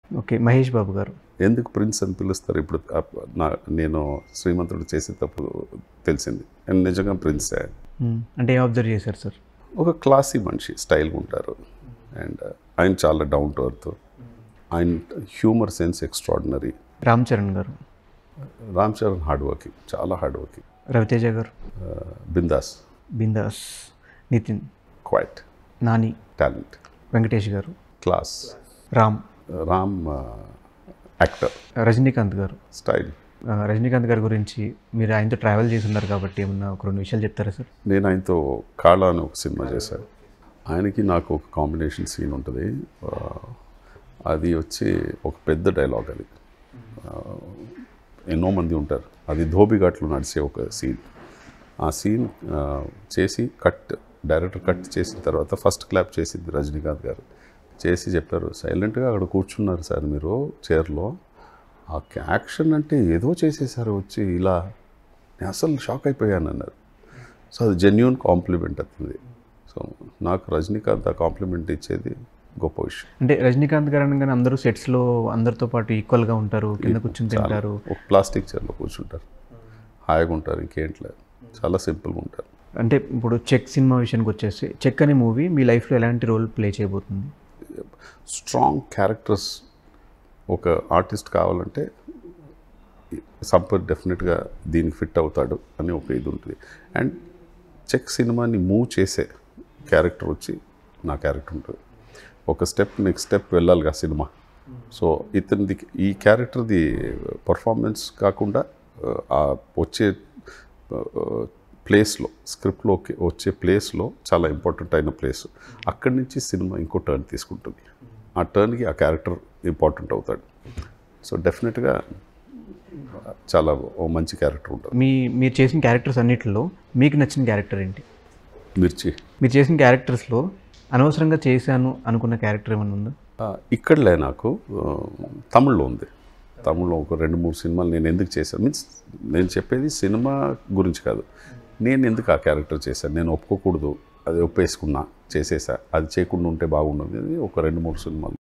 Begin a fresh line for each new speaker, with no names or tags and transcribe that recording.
Okay. 'Mahesh Babu' గారు.
ఎందుకు prince అని పిలుస్తారు ఇప్పుడు నేను శ్రీమంతుడు చేసేటప్పుడు తెలిసింది. అండ్ నిజంగా ప్రిన్సే.
అంటే ఏం అబ్జర్వ్ చేశారు సార్?
ఒక క్లాసీ మనిషి, స్టైల్గా ఉంటారు. అండ్ ఆయన చాలా డౌన్ టు ఎర్త్. ఆయన humour sense extraordinary.
'Ram Charan' గారు.
రామ్ చరణ్ హార్డ్ వర్కింగ్, చాలా హార్డ్ వర్కింగ్.
'రవితేజ' గారు.
బిందాస్.
'బిందాస్'. 'నితిన్'.
క్వైట్.
'నాని'.
టాలెంట్.
'వెంకటేష్' గారు.
క్లాస్.
'రామ్'.
రామ్ యాక్టర్.
'రజనీకాంత్' గారు.
స్టైల్.
'రజనీకాంత్' గారి గురించి మీరు ఆయనతో ట్రావెల్ చేసి ఉన్నారు కాబట్టి ఏమన్నా ఒక 2 విషయాలు చెప్తారా సార్?
నేను ఆయనతో కాళ అని ఒక సినిమా చేశాను. ఆయనకి నాకు ఒక కాంబినేషన్ సీన్ ఉంటుంది. అది వచ్చి ఒక పెద్ద డైలాగ్. అది ఎన్నో మంది ఉంటారు. అది ధోబిఘాట్లో నడిచే ఒక సీన్. ఆ సీన్ చేసి డైరెక్టర్ కట్ చేసిన తర్వాత ఫస్ట్ క్లాప్ చేసింది రజనీకాంత్ గారు. చేసి చెప్పారు, సైలెంట్గా అక్కడ కూర్చున్నారు సార్ మీరు చైర్లో, ఆ యాక్షన్ అంటే ఏదో చేసేసారు వచ్చి ఇలా, నేను అసలు షాక్ అయిపోయాను అన్నారు. సో అది జెన్యూన్ కాంప్లిమెంట్ అవుతుంది. సో నాకు రజనీకాంత్ ఆ కాంప్లిమెంట్ ఇచ్చేది గొప్ప విషయం.
అంటే 'రజనీకాంత్' గారు అనగానే అందరూ సెట్స్‌లో అందరితో పాటు ఈక్వల్‌గా ఉంటారు, కింద కూర్చొని తింటారు.
ఒక ప్లాస్టిక్ చైర్లో కూర్చుంటారు, హాయిగా ఉంటారు, ఇంకేంట్లేదు, చాలా సింపుల్గా ఉంటారు.
అంటే ఇప్పుడు 'చెక్' సినిమా విషయానికి వచ్చేసి 'చెక్' అనే మూవీ మీ లైఫ్లో ఎలాంటి రోల్ ప్లే చేయబోతుంది?
స్ట్రాంగ్ క్యారెక్టర్స్ ఒక ఆర్టిస్ట్ కావాలంటే సంపత్ డెఫినెట్గా దీనికి ఫిట్ అవుతాడు అని ఒక ఇది ఉంటుంది. అండ్ చెక్ సినిమాని మూవ్ చేసే క్యారెక్టర్ వచ్చి నా క్యారెక్టర్ ఉంటుంది. ఒక స్టెప్ నెక్స్ట్ స్టెప్ వెళ్ళాలిగా సినిమా. సో ఇతనిది ఈ క్యారెక్టర్ది పర్ఫార్మెన్స్ కాకుండా ఆ వచ్చే ప్లేస్లో, స్క్రిప్ట్లోకి వచ్చే ప్లేస్లో చాలా ఇంపార్టెంట్ అయిన ప్లేస్, అక్కడి నుంచి సినిమా ఇంకో టర్న్ తీసుకుంటుంది. ఆ టర్న్కి ఆ క్యారెక్టర్ ఇంపార్టెంట్ అవుతాడు. సో డెఫినెట్గా చాలా ఓ మంచి క్యారెక్టర్ ఉంటుంది.
మీరు చేసిన క్యారెక్టర్స్ అన్నిటిలో మీకు నచ్చిన క్యారెక్టర్ ఏంటి?
మిర్చి.
మీరు చేసిన క్యారెక్టర్స్లో అనవసరంగా చేశాను అనుకున్న క్యారెక్టర్ ఏమైనా ఉందా?
ఇక్కడలే నాకు తమిళ్లో ఉంది. తమిళ్లో ఒక 2-3 సినిమాలు నేను ఎందుకు చేశాను మీన్స్, నేను చెప్పేది సినిమా గురించి కాదు, నేను ఎందుకు ఆ క్యారెక్టర్ చేశాను, నేను ఒప్పుకోకూడదు, అది ఒప్పేసుకున్నా, చేసేసా, అది చేయకుండా ఉంటే బాగుండదు. ఒక 2-3 సినిమాలు